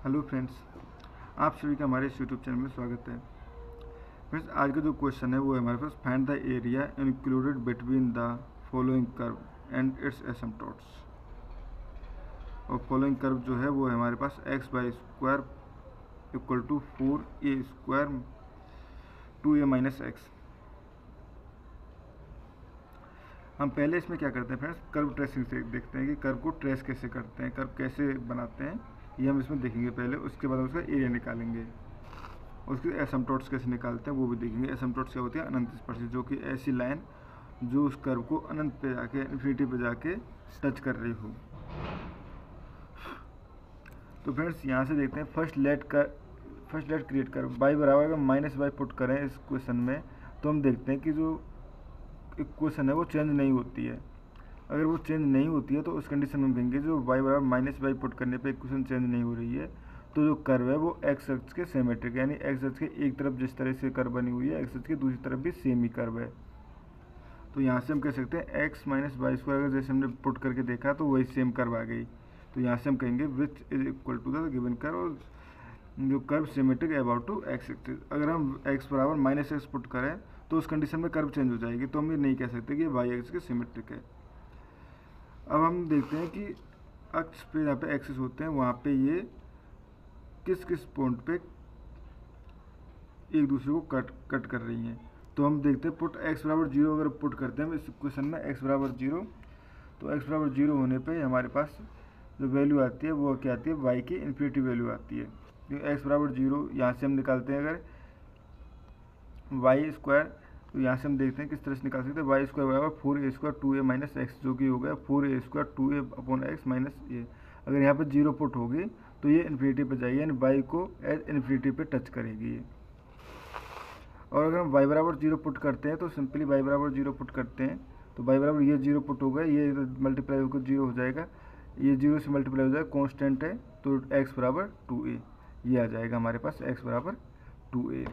Hello friends, आप सभी का हमारे इस यूट्यूब चैनल में स्वागत है। फ्रेंड्स, आज का जो क्वेश्चन है वो है हमारे पास find the area included between the following curve and its asymptotes. और फॉलोइंग कर्व जो है वो है हमारे पास x by square equal to 4a² 2a minus x. हम पहले इसमें क्या करते हैं फ्रेंड्स, कर्व ट्रेसिंग से देखते हैं कि कर्व को ट्रेस कैसे करते हैं, कर्व कैसे बनाते हैं, ये हम इसमें देखेंगे पहले। उसके बाद हम उसका एरिया निकालेंगे, उसके एसिम्पटोट्स कैसे निकालते हैं वो भी देखेंगे। एसिम्पटोट्स क्या होती है? अनंत स्पर्शी, जो कि ऐसी लाइन जो उस कर्व को अनंत पे जाके इन्फिनिटी पे जाके टच कर रही हो। तो फ्रेंड्स यहाँ से देखते हैं फर्स्ट लेट क्रिएट कर बाई बराबर अगर माइनस बाई पुट करें इस क्वेश्चन में, तो हम देखते हैं कि जो इक्वेशन है वो चेंज नहीं होती है। अगर वो चेंज नहीं होती है तो उस कंडीशन में हम कहेंगे जो y बराबर माइनस बाई पुट करने पे इक्वेशन चेंज नहीं हो रही है, तो जो कर्व है वो एक्स एक्स के सिमेट्रिक, यानी एक्स एक्स के एक तरफ जिस तरह से कर्व बनी हुई है एक्स एक्स के दूसरी तरफ भी सेम ही कर्व है। तो यहाँ से हम कह सकते हैं एक्स माइनस वाई स्क्वायर, अगर जैसे हमने पुट करके देखा तो वही सेम कर्व आ गई। तो यहाँ से हम कहेंगे which is equal to the given curve, और जो curve symmetric about to x axis. अगर हम एक्स बराबर माइनस एक्स पुट करें तो उस कंडीशन में कर्व चेंज हो जाएगी, तो हम ये नहीं कह सकते कि वाई एक्स के सिमेट्रिक है। अब हम देखते हैं कि अक्ष पे जहाँ पे एक्सिस होते हैं वहाँ पे ये किस किस पॉइंट पे एक दूसरे को कट कर रही हैं। तो हम देखते हैं पुट एक्स बराबर 0 अगर पुट करते हैं इस क्वेश्चन में एक्स बराबर 0, तो एक्स बराबर 0 होने पे हमारे पास जो वैल्यू आती है वो क्या आती है? वाई की इन्फिनिटी वैल्यू आती है। क्योंकि एक्स बराबर 0 यहाँ से हम निकालते हैं अगर वाई स्क्वायर, तो यहाँ से हम देखते हैं किस तरह से निकाल सकते हैं। वाई स्क्वायर बराबर 4a² 2a माइनस एक्स, जो कि हो गया 4a² 2a upon x minus ए। अगर यहाँ पे 0 पुट होगी तो ये इन्फिनिटी पे जाएगी, यानी वाई को एज इन्फिनिटी पे टच करेगी ये। और अगर हम y बराबर 0 पुट करते हैं तो सिंपली y बराबर 0 पुट करते हैं तो y बराबर ये 0 पुट होगा, ये मल्टीप्लाई होकर 0 हो जाएगा, ये 0 से मल्टीप्लाई हो जाएगा, कांस्टेंट है तो x बराबर 2a ये आ जाएगा हमारे पास, x बराबर 2a।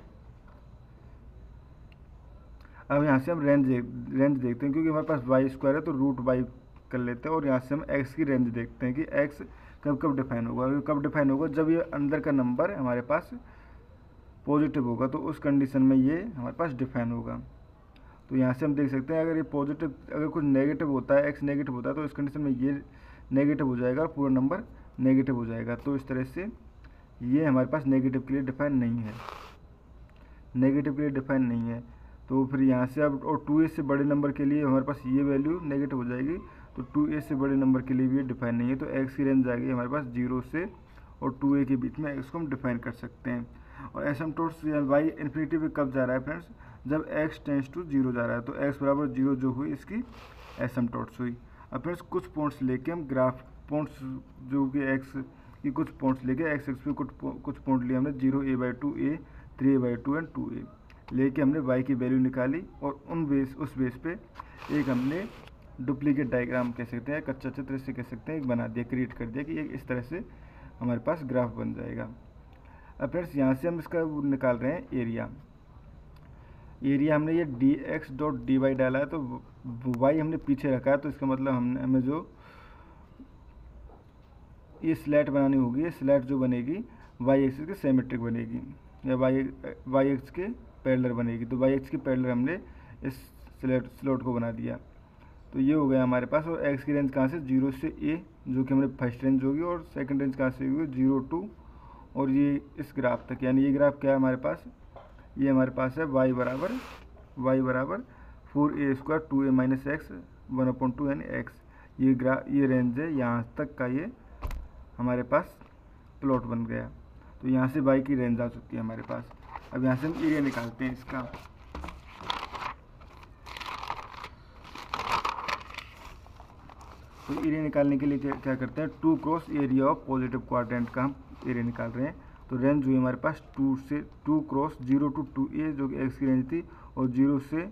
अब यहाँ से हम रेंज देखते हैं, क्योंकि हमारे पास वाई स्क्वायर है तो रूट वाई कर लेते हैं, और यहाँ से हम x की रेंज देखते हैं कि x कब डिफाइन होगा। कब डिफाइन होगा? जब ये अंदर का नंबर हमारे पास पॉजिटिव होगा, तो उस कंडीशन में ये हमारे पास डिफाइन होगा। तो यहाँ से हम देख सकते हैं अगर ये पॉजिटिव, अगर कुछ नेगेटिव होता है, x नेगेटिव होता है, तो इस कंडीशन में ये नेगेटिव हो जाएगा और पूरा नंबर नेगेटिव हो जाएगा। तो इस तरह से ये हमारे पास नेगेटिव के लिए डिफाइन नहीं है, नेगेटिव के लिए डिफाइन नहीं है। तो फिर यहाँ से अब और 2a से बड़े नंबर के लिए हमारे पास ये वैल्यू नेगेटिव हो जाएगी, तो 2a से बड़े नंबर के लिए भी ये डिफाइन नहीं है। तो x की रेंज आ गई हमारे पास 0 से और 2a के बीच में x को हम डिफाइन कर सकते हैं। और एसिम्पटोट्स y इन्फिनिटी पे कब जा रहा है फ्रेंड्स? जब x टेंड्स टू 0 जा रहा है, तो x बराबर 0 जो हुई इसकी एसिम्पटोट्स हुई। अब फ्रेंड्स कुछ पॉइंट्स लेके हम ग्राफ पॉइंट्स जो कि x की कुछ पॉइंट्स लेके x एक्स पे कुछ पॉइंट लिए हमने 0a/2 a 3a/2 and 2a लेके हमने y की वैल्यू निकाली, और उस बेस पे एक हमने डुप्लीकेट डायग्राम कह सकते हैं, कच्चा चित्र से कह सकते हैं, एक बना दिया, क्रिएट कर दिया कि एक इस तरह से हमारे पास ग्राफ बन जाएगा। अब फ्रेंड्स यहाँ से हम इसका निकाल रहे हैं एरिया। हमने ये dx.dy डाला है, तो y हमने पीछे रखा है, तो इसका मतलब हमें जो ये स्लैट बनानी होगी, ये स्लैट जो बनेगी y एक्सिस के सिमेट्रिक बनेगी, या y एक्सिस के पैरेलल बनेगी। तो y एक्सिस के पैरेलल हमने इस स्लॉट को बना दिया, तो ये हो गया हमारे पास। और x की रेंज कहाँ से? 0 से a, जो कि हमारे फर्स्ट रेंज होगी, और सेकंड रेंज कहाँ से होगी? 0 to और ये इस ग्राफ तक, यानी ये ग्राफ क्या है हमारे पास? ये हमारे पास है y बराबर 4a² 2a माइनस एक्स 1/2 यानी x। ये रेंज है, यहाँ तक का ये हमारे पास प्लॉट बन गया। तो यहाँ से y की रेंज आ चुकी है हमारे पास। अब यहाँ से हम एरिया निकालते हैं इसका। तो एरिया निकालने के लिए क्या करते हैं? 2 cross area of positive quadrant का हम एरिया निकाल रहे हैं। तो रेंज हुई हमारे पास 2 क्रॉस 0 to 2a, जो कि x की रेंज थी, और 0 से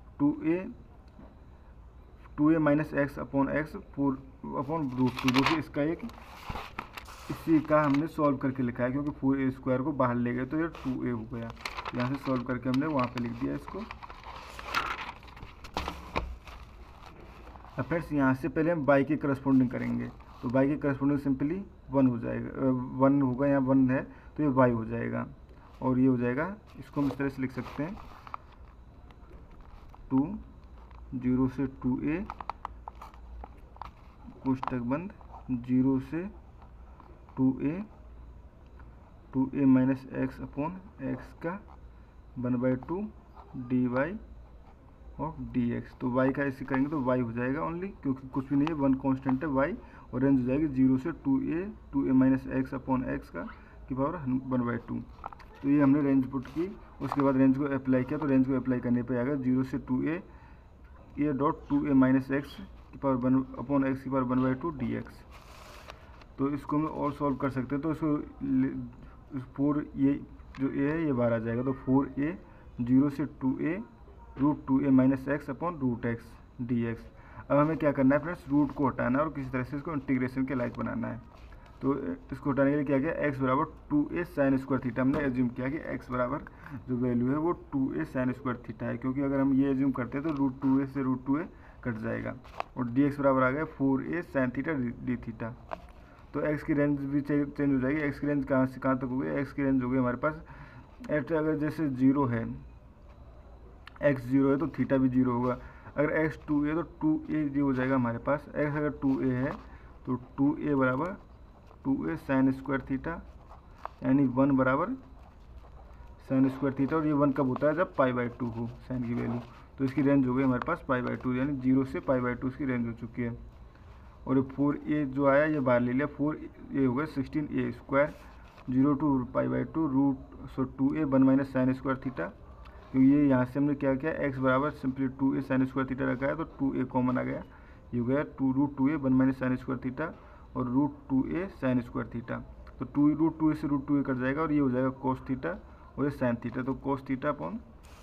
2a minus x upon x upon √2, जो कि इसका एक इसी का हमने सॉल्व करके लिखा है, क्योंकि 4a² को बाहर ले गए तो ये 2a हो गया। यहाँ से सॉल्व करके हमने वहाँ पे लिख दिया इसको। अब फ्रेंड्स यहाँ से पहले हम y की करस्पॉन्डिंग करेंगे, तो y की करस्पॉन्डिंग सिंपली 1 हो जाएगा, 1 होगा, यहाँ 1 है तो ये y हो जाएगा, और ये हो जाएगा, इसको हम इस तरह से लिख सकते हैं 2 0 से 2a कोष्टक बंद 0 से 2a minus x upon x का 1/2 dy ऑफ dx। तो y का ऐसे करेंगे तो y हो जाएगा ओनली, क्योंकि कुछ भी नहीं है, 1 कांस्टेंट है y, और रेंज हो जाएगी 0 से 2a minus x upon x का की पावर 1/2। तो ये हमने रेंज पुट की, उसके बाद रेंज को अप्लाई किया, तो रेंज को अप्लाई करने पे आएगा 0 से 2a ये डॉट 2a माइनस एक्स की पावर 1 अपॉन एक्स की पावर 1/2 dx। तो इसको हम और सॉल्व कर सकते हैं, तो इसको 4 ये जो a है ये बाहर आ जाएगा, तो 4a 0 से 2a root 2a minus x upon root x dx। अब हमें क्या करना है फ्रेंड्स, रूट को हटाना है और किसी तरह से इसको इंटीग्रेशन के लायक बनाना है। तो इसको हटाने के लिए क्या किया, x बराबर 2a साइन स्क्वायर थीटा, हमने एज्यूम किया कि x बराबर जो वैल्यू है वो 2a साइन स्क्वायर थीटा है, क्योंकि अगर हम ये एज्यूम करते हैं तो रूट 2a से रूट 2a कट जाएगा, और dx बराबर आ गया 4a sine theta d theta. तो x की रेंज भी चेंज हो जाएगी, x की रेंज कहाँ से कहाँ तक हो गई, x की रेंज हो गई हमारे पास एट, अगर जैसे 0 है, x 0 है तो थीटा भी 0 होगा, अगर x 2a तो 2a ये हो जाएगा हमारे पास, x अगर 2a है तो 2a बराबर 2a साइन स्क्वायर थीटा, यानी 1 बराबर साइन स्क्वायर थीटा, और ये 1 कब होता है, जब π/2 हो साइन की वैल्यू। तो इसकी रेंज हो गई हमारे पास π/2, यानी 0 से π/2 इसकी रेंज हो चुकी है। और 4a जो आया ये बाहर ले लिया, 4 ये हो गया 16a square 0 two π/2 root 2a 1 minus sine square theta, क्योंकि ये यहाँ से हमने क्या किया, x बराबर simply 2a sine square theta रखा है, तो 2a कॉमन आ गया, ये हो गया 2 root 2a 1 minus sine square theta और root 2a sine square theta. तो 2 रूट 2a से रूट 2a कट जाएगा, और ये हो जाएगा कोस थीटा और ये साइन थीटा, तो cos theta upon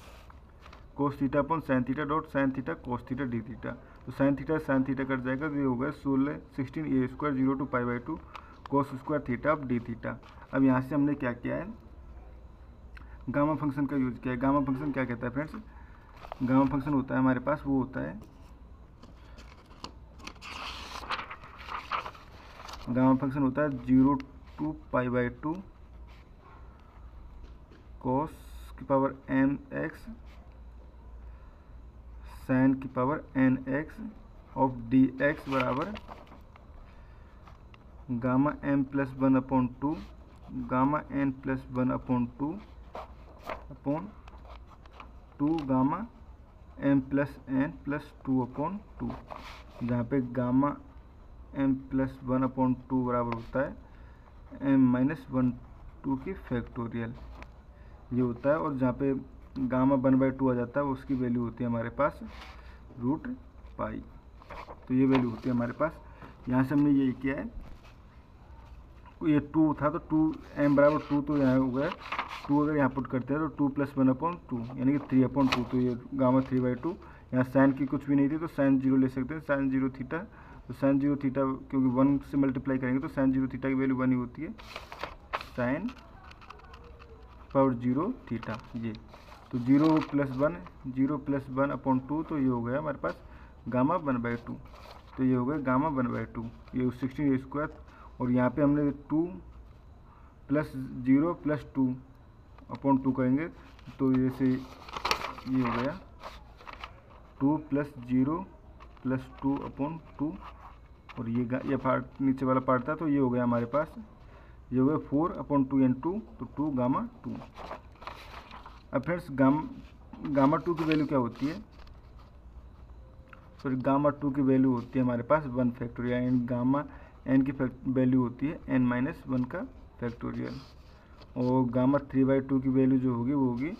sine theta dot sine theta cos theta d theta. तो साइन थीटा कट जाएगा, तो ये हो गया 16a square 0 two π/2 cos square theta of d theta. अब यहाँ से हमने क्या किया है, गामा फंक्शन का यूज किया है। गामा फंक्शन क्या कहता है फ्रेंड्स, गामा फंक्शन होता है हमारे पास, वो होता है गामा फंक्शन होता है 0 टू π/2 कॉस की पावर m x साइन की power n x of dx बराबर gamma m plus 1/2 gamma n plus 1/2 upon 2 gamma m plus n plus 2/2, जहाँ पे गामा m प्लस 1/2 बराबर होता है m माइनस 1/2 की फैक्टोरियल, ये होता है, और जहाँ पे गामा 1/2 आ जाता है उसकी वैल्यू होती है हमारे पास रूट पाई। तो ये वैल्यू होती है हमारे पास। यहाँ से हमने ये किया है, ये 2 था तो 2m बराबर 2, तो यहाँ हो गया 2, अगर यहाँ पुट करते हैं तो 2 प्लस 1/2 यानी कि 3/2, तो ये गामा 3/2। यहाँ साइन की कुछ भी नहीं थी तो साइन 0 ले सकते हैं, साइन 0 थीटा, तो साइन 0 थीटा क्योंकि 1 से मल्टीप्लाई करेंगे तो साइन 0 थीटा की वैल्यू 1 ही होती है, साइन पावर 0 थीटा ये। तो 0 प्लस 1/2, तो ये हो गया हमारे पास गामा 1/2, तो ये हो गया गामा 1/2, ये 16a स्क्वायर, और यहाँ पे हमने 2 प्लस 0 प्लस 2/2 करेंगे, तो जैसे ये हो गया 2 प्लस 0 प्लस 2/2, और ये पार्ट नीचे वाला पार्ट था, तो ये हो गया हमारे पास, ये हो गया 4/2 एंड 2, तो 2 गामा 2। अब फ्रेंड्स गामा 2 की वैल्यू क्या होती है, सॉरी गामा 2 की वैल्यू होती है हमारे पास 1 फैक्टोरियल, एंड गामा n की वैल्यू होती है n माइनस 1 का फैक्टोरियल, और गामा 3/2 की वैल्यू जो होगी वो होगी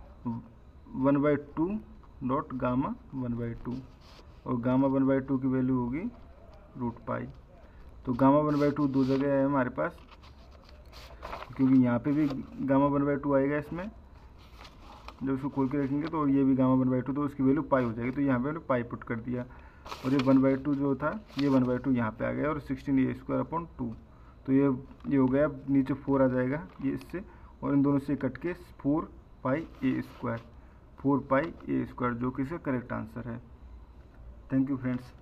1/2 डॉट गामा 1/2, और गामा 1/2 की वैल्यू होगी रूट पाई। तो गामा 1/2 दो जगह है हमारे पास, क्योंकि यहाँ पे भी गामा 1/2 आएगा इसमें, जब इसको खोल के रखेंगे तो ये भी गामा 1/2, तो उसकी वैल्यू पाई हो जाएगी, तो यहाँ पे हमने पाई पुट कर दिया, और ये 1/2 जो था ये 1/2 यहाँ पे आ गया, और 16a स्क्वायर अपॉन 2, तो ये हो गया, नीचे 4 आ जाएगा ये इससे, और इन दोनों से कट के 4πa स्क्वायर जो कि इसका करेक्ट आंसर है। Thank you friends.